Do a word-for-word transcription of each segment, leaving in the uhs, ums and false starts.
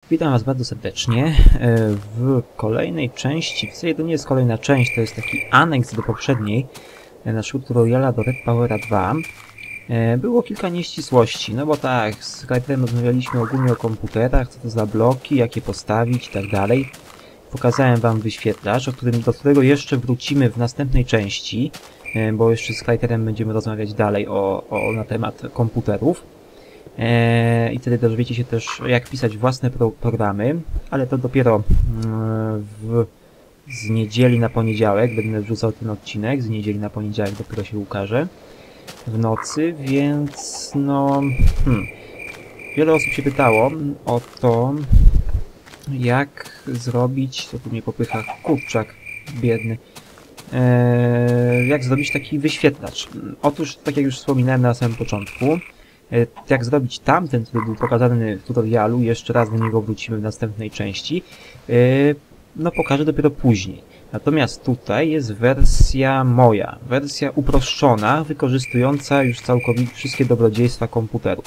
Witam Was bardzo serdecznie w kolejnej części. W zasadzie to nie jest kolejna część, to jest taki aneks do poprzedniej naszego tutoriala do Red Powera dwa. Było kilka nieścisłości, no bo tak, z Skype'em rozmawialiśmy ogólnie o komputerach, co to za bloki, jakie postawić i tak dalej. Pokazałem Wam wyświetlacz, o którym, do którego jeszcze wrócimy w następnej części, bo jeszcze z Skype'em będziemy rozmawiać dalej o, o, na temat komputerów. Eee, I wtedy dowiecie się też, jak pisać własne pro programy, ale to dopiero w, z niedzieli na poniedziałek będę wrzucał ten odcinek, z niedzieli na poniedziałek dopiero się ukaże w nocy, więc no... Hmm, wiele osób się pytało o to, jak zrobić, co tu mnie popycha, kurczak biedny, eee, jak zrobić taki wyświetlacz. Otóż, tak jak już wspominałem na samym początku, jak zrobić tamten, który był pokazany w tutorialu, jeszcze raz do niego wrócimy w następnej części, no pokażę dopiero później. Natomiast tutaj jest wersja moja, wersja uproszczona, wykorzystująca już całkowicie wszystkie dobrodziejstwa komputerów.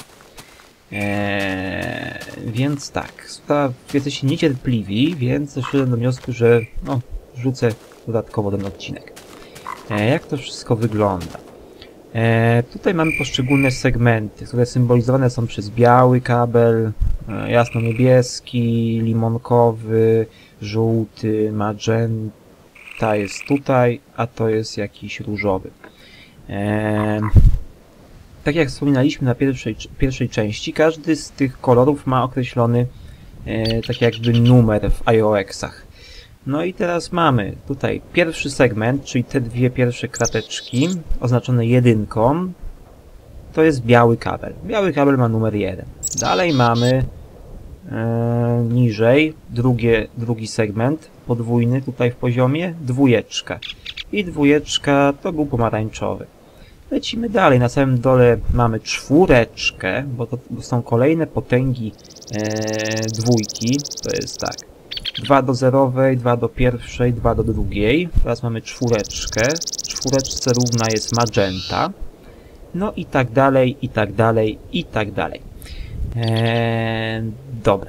Eee, więc tak, jesteście niecierpliwi, więc doszedłem do wniosku, że no, wrzucę dodatkowo ten odcinek. Eee, jak to wszystko wygląda? E, tutaj mamy poszczególne segmenty, które symbolizowane są przez biały kabel, e, jasno-niebieski, limonkowy, żółty, magenta jest tutaj, a to jest jakiś różowy. E, tak jak wspominaliśmy na pierwszej, pierwszej części, każdy z tych kolorów ma określony e, tak jakby numer w I O X-ach. No i teraz mamy tutaj pierwszy segment, czyli te dwie pierwsze krateczki oznaczone jedynką. To jest biały kabel. Biały kabel ma numer jeden. Dalej mamy e, niżej drugie, drugi segment podwójny tutaj w poziomie, dwójeczka. I dwójeczka to był pomarańczowy. Lecimy dalej. Na samym dole mamy czwóreczkę, bo to są kolejne potęgi e, dwójki. To jest tak. dwa do zerowej, dwa do pierwszej, dwa do drugiej. Teraz mamy czwóreczkę. Czwóreczce równa jest magenta. No i tak dalej, i tak dalej, i tak dalej. Eee, dobra.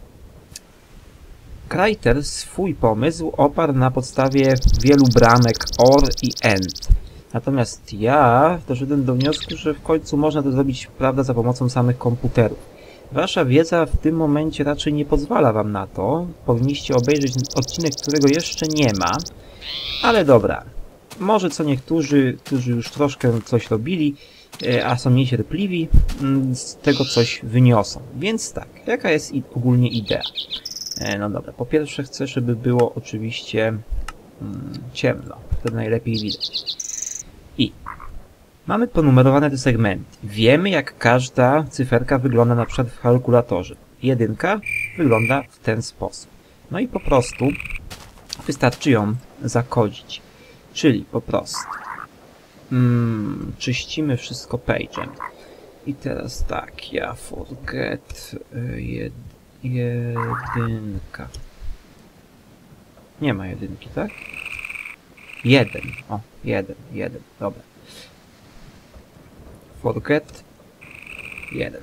Kreiter swój pomysł oparł na podstawie wielu bramek O R i AND. Natomiast ja doszedłem do wniosku, że w końcu można to zrobić, prawda, za pomocą samych komputerów. Wasza wiedza w tym momencie raczej nie pozwala wam na to. Powinniście obejrzeć odcinek, którego jeszcze nie ma. Ale dobra. Może co niektórzy, którzy już troszkę coś robili, a są niecierpliwi, z tego coś wyniosą. Więc tak, jaka jest ogólnie idea? No dobra, po pierwsze chcę, żeby było oczywiście ciemno. Wtedy najlepiej widać. I mamy ponumerowane te segmenty. Wiemy, jak każda cyferka wygląda na przykład w kalkulatorze. Jedynka wygląda w ten sposób. No i po prostu wystarczy ją zakodzić. Czyli po prostu mm, czyścimy wszystko page'em. I teraz tak, ja forget jed, jedynka. Nie ma jedynki, tak? Jeden. O, jeden, jeden. Dobra. Forget jeden.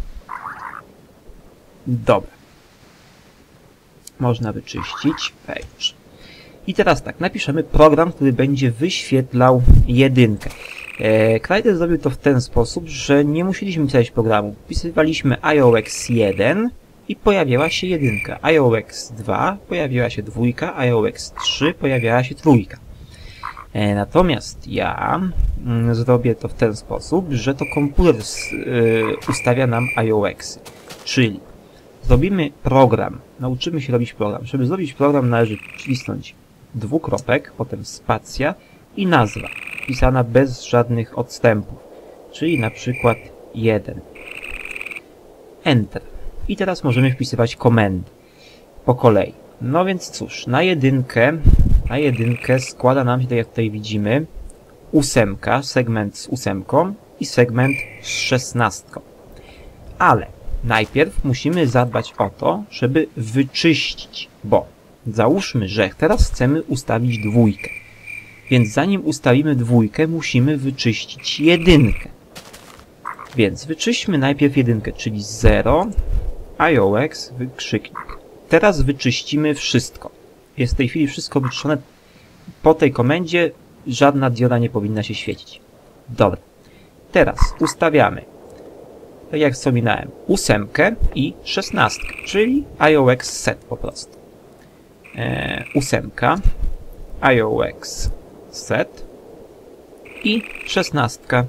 Dobra. Można wyczyścić page. I teraz tak, napiszemy program, który będzie wyświetlał jedynkę. E, Kreiter zrobił to w ten sposób, że nie musieliśmy pisać programu. Wpisywaliśmy I O X jeden i pojawiała się jedynka. I O X dwa pojawiła się dwójka, I O X trzy pojawiała się trójka. Natomiast ja mm, zrobię to w ten sposób, że to komputer y, ustawia nam I O X-y. Czyli zrobimy program, nauczymy się robić program. Żeby zrobić program, należy wcisnąć dwukropek, potem spacja i nazwa, pisana bez żadnych odstępów. Czyli na przykład jeden. Enter. I teraz możemy wpisywać komendy po kolei. No więc cóż, na jedynkę, na jedynkę składa nam się, tak jak tutaj widzimy, ósemka, segment z ósemką i segment z szesnastką. Ale najpierw musimy zadbać o to, żeby wyczyścić, bo załóżmy, że teraz chcemy ustawić dwójkę. Więc zanim ustawimy dwójkę, musimy wyczyścić jedynkę. Więc wyczyśćmy najpierw jedynkę, czyli zero, iox wykrzyknik. Teraz wyczyścimy wszystko. Jest w tej chwili wszystko wyczyszczone. Po tej komendzie żadna dioda nie powinna się świecić. Dobra. Teraz ustawiamy, tak jak wspominałem, ósemkę i szesnastkę, czyli iox set po prostu. E, ósemka, iox set i szesnastka,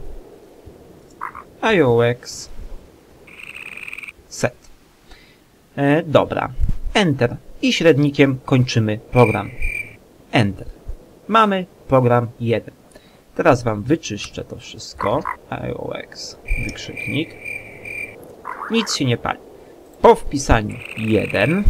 iox set. E, dobra. Enter. I średnikiem kończymy program. Enter. Mamy program jeden. Teraz wam wyczyszczę to wszystko. iox wykrzyknik. Nic się nie pali. Po wpisaniu jeden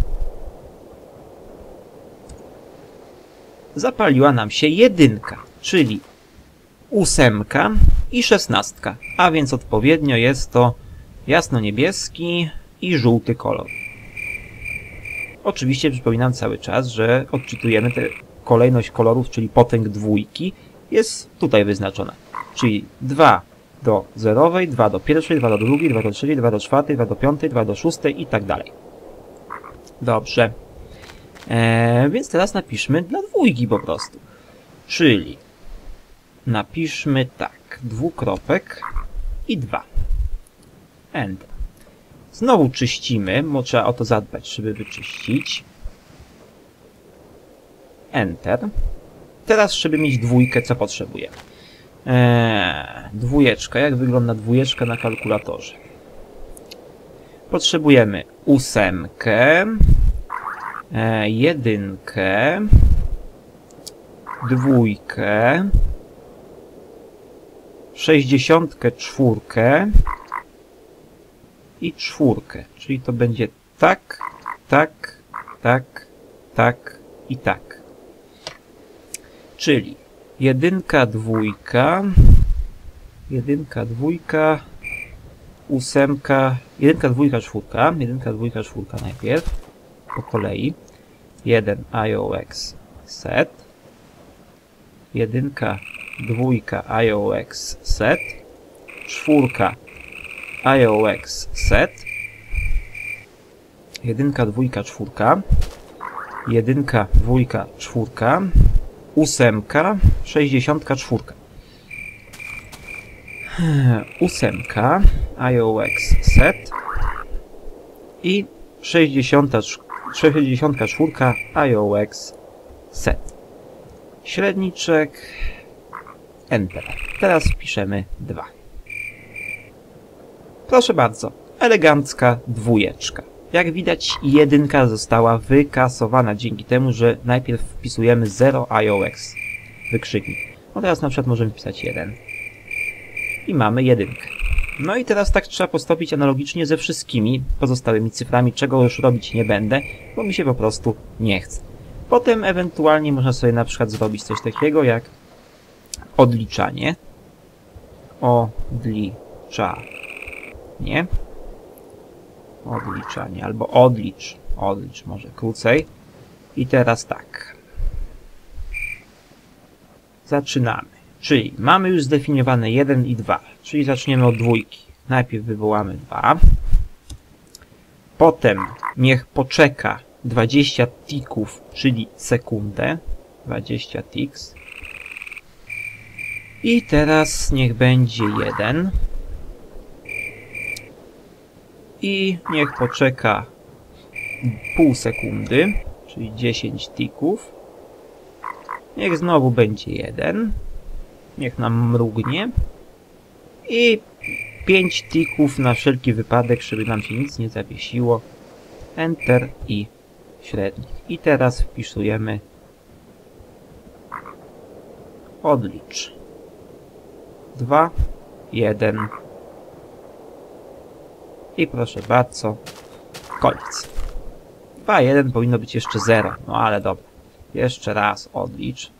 zapaliła nam się jedynka, czyli ósemka i szesnastka, a więc odpowiednio jest to jasno-niebieski i żółty kolor. Oczywiście przypominam cały czas, że odczytujemy tę kolejność kolorów, czyli potęg dwójki jest tutaj wyznaczona. Czyli dwa do zerowej, dwa do pierwszej, dwa do drugiej, dwa do trzeciej, dwa do czwartej, dwa do piątej, dwa do szóstej i tak dalej. Dobrze. Eee, więc teraz napiszmy dla dwójki po prostu. Czyli napiszmy tak, dwukropek i dwa. Enter. Znowu czyścimy, bo trzeba o to zadbać, żeby wyczyścić. Enter. Teraz, żeby mieć dwójkę, co potrzebujemy? Eee, dwójeczka. Jak wygląda dwójeczka na kalkulatorze? Potrzebujemy ósemkę, e, jedynkę, dwójkę, sześćdziesiątkę, czwórkę i czwórkę. Czyli to będzie tak, tak, tak, tak i tak. Czyli jedynka, dwójka, jedynka, dwójka, ósemka, jedynka, dwójka, czwórka, jedynka, dwójka, czwórka najpierw, po kolei. jeden iox set, jedynka, dwójka, iox set, czwórka, iox set, jedynka, dwójka, czwórka, jedynka, dwójka, czwórka, ósemka, sześćdziesiątka, czwórka. Ósemka, iox set i sześćdziesiątka, sześćdziesiątka czwórka, iox set. Średniczek, enter. Teraz wpiszemy dwa. Proszę bardzo, elegancka dwójeczka. Jak widać, jedynka została wykasowana dzięki temu, że najpierw wpisujemy zero iox wykrzyknik. No teraz na przykład możemy wpisać jeden. I mamy jedynkę. No i teraz tak trzeba postąpić analogicznie ze wszystkimi pozostałymi cyframi, czego już robić nie będę, bo mi się po prostu nie chce. Potem ewentualnie można sobie na przykład zrobić coś takiego jak odliczanie. Odliczanie. Odliczanie, albo odlicz. Odlicz może krócej. I teraz tak. Zaczynamy. Czyli mamy już zdefiniowane jeden i dwa. Czyli zaczniemy od dwójki. Najpierw wywołamy dwa. Potem niech poczeka dwadzieścia tików, czyli sekundę. dwadzieścia tiks. I teraz niech będzie jeden. I niech poczeka pół sekundy, czyli dziesięć tików. Niech znowu będzie jeden. Niech nam mrugnie. I pięć tików na wszelki wypadek, żeby nam się nic nie zawiesiło. Enter i średnik. I teraz wpisujemy odlicz. dwa, jeden. I proszę bardzo, koniec. dwa, jeden powinno być jeszcze zero, no ale dobra. Jeszcze raz odlicz.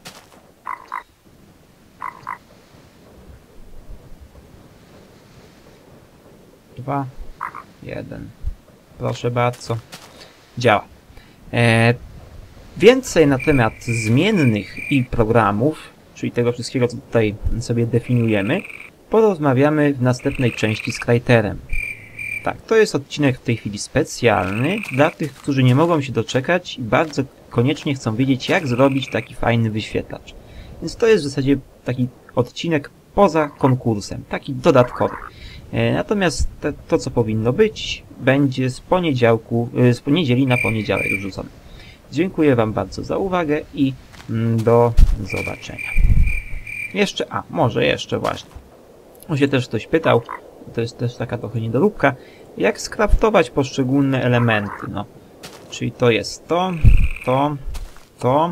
dwa, jeden. Proszę bardzo. Działa. E, więcej na temat zmiennych i programów, czyli tego wszystkiego, co tutaj sobie definiujemy, porozmawiamy w następnej części z Krajterem. Tak, to jest odcinek w tej chwili specjalny dla tych, którzy nie mogą się doczekać i bardzo koniecznie chcą wiedzieć, jak zrobić taki fajny wyświetlacz. Więc to jest w zasadzie taki odcinek poza konkursem, taki dodatkowy. E, natomiast te, to, co powinno być, będzie z poniedziałku, e, z niedzieli na poniedziałek wrzucone. Dziękuję Wam bardzo za uwagę i mm, do zobaczenia. Jeszcze, a może jeszcze właśnie. On się też ktoś pytał, to jest też taka trochę niedoróbka, jak skraftować poszczególne elementy, no. Czyli to jest to, to, to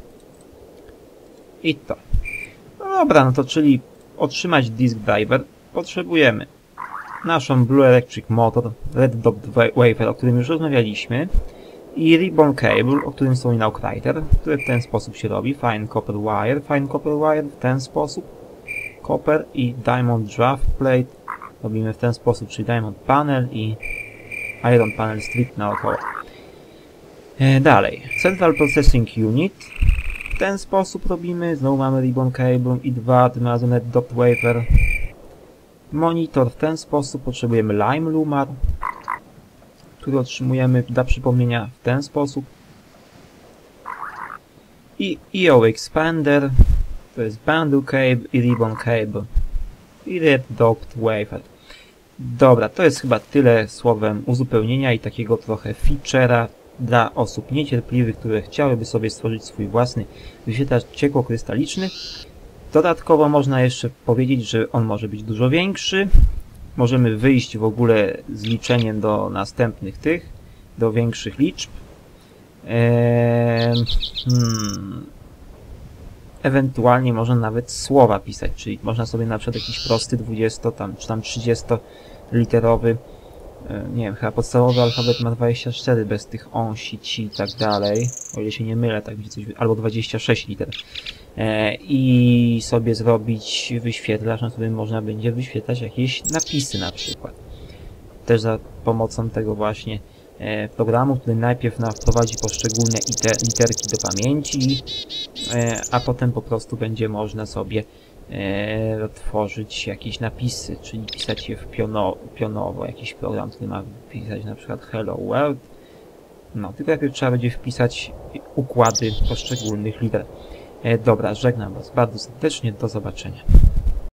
i to. No dobra, no to czyli otrzymać disk driver potrzebujemy naszą Blue Electric Motor, Red Dot Wafer, o którym już rozmawialiśmy, i Ribbon Cable, o którym wspominał Kreiter, które w ten sposób się robi. Fine Copper Wire, Fine Copper Wire w ten sposób. Copper i Diamond Draft Plate robimy w ten sposób, czyli Diamond Panel i Iron Panel Strip naokoło. E, dalej, Central Processing Unit. W ten sposób robimy, znowu mamy Ribbon Cable i dwa, tym razem Red Dot Wafer. Monitor w ten sposób, potrzebujemy Lime Lumar, który otrzymujemy dla przypomnienia w ten sposób. I E O Expander, to jest Bundle Cable i Ribbon Cable i Red Dot Wafer. Dobra, to jest chyba tyle słowem uzupełnienia i takiego trochę feature'a dla osób niecierpliwych, które chciałyby sobie stworzyć swój własny wyświetlacz ciekłokrystaliczny. Dodatkowo można jeszcze powiedzieć, że on może być dużo większy. Możemy wyjść w ogóle z liczeniem do następnych tych, do większych liczb. Eee, hmm. Ewentualnie można nawet słowa pisać, czyli można sobie na przykład jakiś prosty dwudziesto tam, czy tam trzydziestoliterowy, nie wiem, chyba podstawowy alfabet ma dwadzieścia cztery bez tych on, si, ci i tak dalej, o ile się nie mylę, tak coś, albo dwadzieścia sześć liter. E, I sobie zrobić wyświetlacz, na którym można będzie wyświetlać jakieś napisy na przykład. Też za pomocą tego właśnie e, programu, który najpierw nam wprowadzi poszczególne iter, literki do pamięci, e, a potem po prostu będzie można sobie e, tworzyć jakieś napisy, czyli pisać je w piono, pionowo, jakiś program, który ma pisać na przykład Hello World. No, tylko najpierw trzeba będzie wpisać układy poszczególnych liter. E, dobra, żegnam Was bardzo serdecznie, do zobaczenia.